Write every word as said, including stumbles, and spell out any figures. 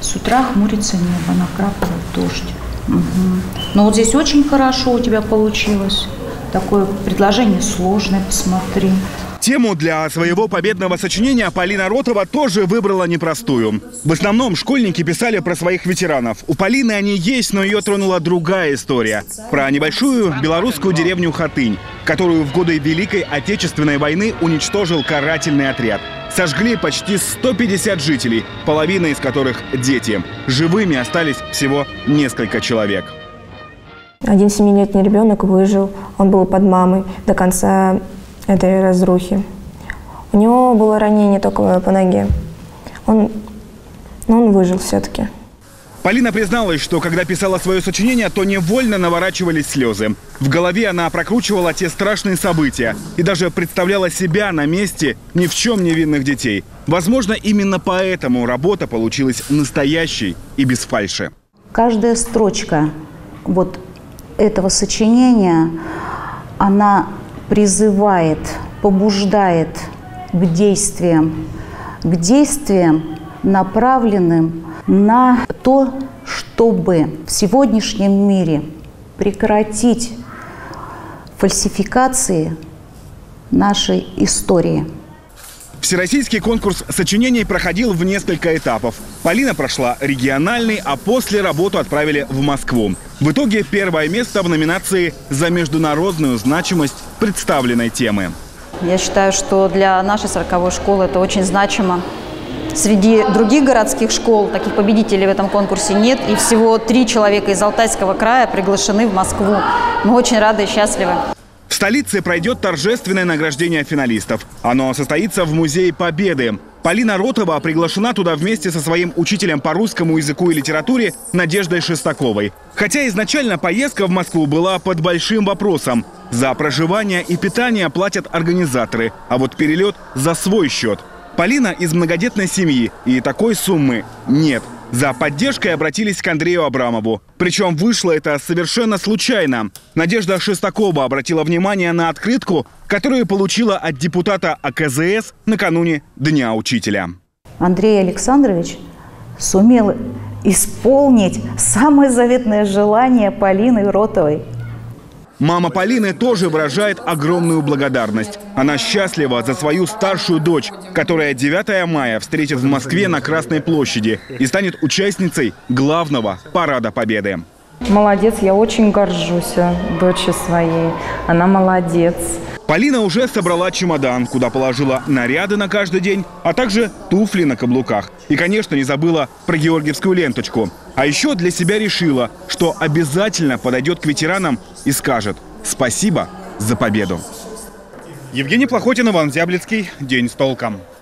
С утра хмурится небо, накрапывает дождь. Угу. Но вот здесь очень хорошо у тебя получилось. Такое предложение сложное, посмотри. Тему для своего победного сочинения Полина Ротова тоже выбрала непростую. В основном школьники писали про своих ветеранов. У Полины они есть, но ее тронула другая история. Про небольшую белорусскую деревню Хатынь, которую в годы Великой Отечественной войны уничтожил карательный отряд. Сожгли почти сто пятьдесят жителей, половина из которых дети. Живыми остались всего несколько человек. Один семилетний ребенок выжил, он был под мамой до конца этой разрухи. У него было ранение только по ноге. Он, но он выжил все-таки. Полина призналась, что когда писала свое сочинение, то невольно наворачивались слезы. В голове она прокручивала те страшные события и даже представляла себя на месте ни в чем невинных детей. Возможно, именно поэтому работа получилась настоящей и без фальши. Каждая строчка вот этого сочинения, она призывает, побуждает к действиям, к действиям, направленным на то, чтобы в сегодняшнем мире прекратить фальсификации нашей истории. Всероссийский конкурс сочинений проходил в несколько этапов. Полина прошла региональный, а после работу отправили в Москву. В итоге первое место в номинации «За международную значимость представленной темы». Я считаю, что для нашей сороковой школы это очень значимо. Среди других городских школ таких победителей в этом конкурсе нет. И всего три человека из Алтайского края приглашены в Москву. Мы очень рады и счастливы. В столице пройдет торжественное награждение финалистов. Оно состоится в Музее Победы. Полина Ротова приглашена туда вместе со своим учителем по русскому языку и литературе Надеждой Шестаковой. Хотя изначально поездка в Москву была под большим вопросом. За проживание и питание платят организаторы, а вот перелет за свой счет. Полина из многодетной семьи, и такой суммы нет. За поддержкой обратились к Андрею Абрамову. Причем вышло это совершенно случайно. Надежда Шестакова обратила внимание на открытку, которую получила от депутата А К З С накануне Дня учителя. Андрей Александрович сумел исполнить самое заветное желание Полины Ротовой. Мама Полины тоже выражает огромную благодарность. Она счастлива за свою старшую дочь, которая девятого мая встретит в Москве на Красной площади и станет участницей главного парада Победы. Молодец, я очень горжусь дочерью своей. Она молодец. Полина уже собрала чемодан, куда положила наряды на каждый день, а также туфли на каблуках. И, конечно, не забыла про георгиевскую ленточку. А еще для себя решила, что обязательно подойдет к ветеранам и скажет «Спасибо за победу». Евгений Плохотин, Иван Зяблицкий. День с толком.